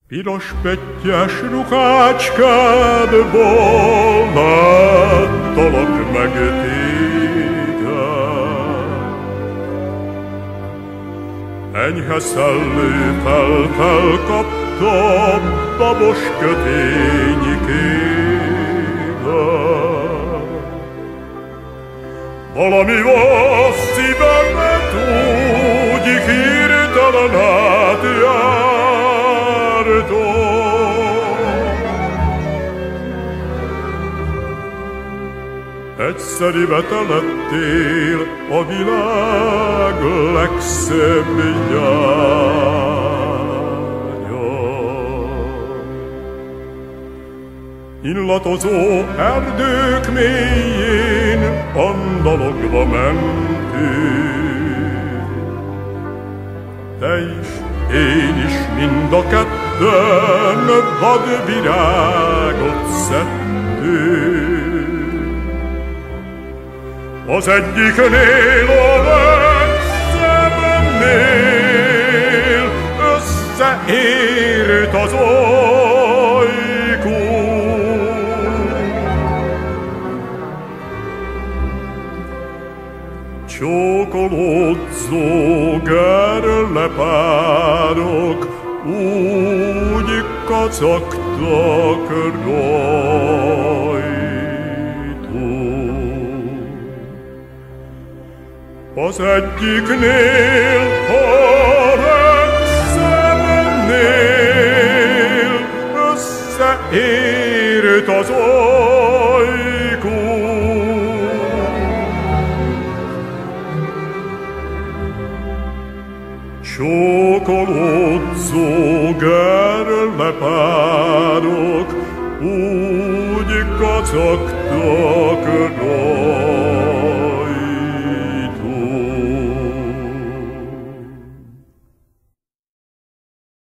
Piros pettyes ruhácskádból láttalak meg téged. Enyhe szellővel felkaptam babos kötényi kémet. Valami van szívemet úgy hirtelen átjártam. Egyszeribe te lettél a világ legszebb nyája. Illatozó erdők mélyén andalogva mentünk. Te is, én is, mind a ketten vadvirágot szedtünk. Az egyiknél a legszebbnél összeért az ajkú. Csókolódzó gerlepárok úgy kacagtak rajtunk. Az egyiknél, a legszebbnél összeért az ajkú. Csókolódzó gerlepárok úgy kacagtak rajtunk.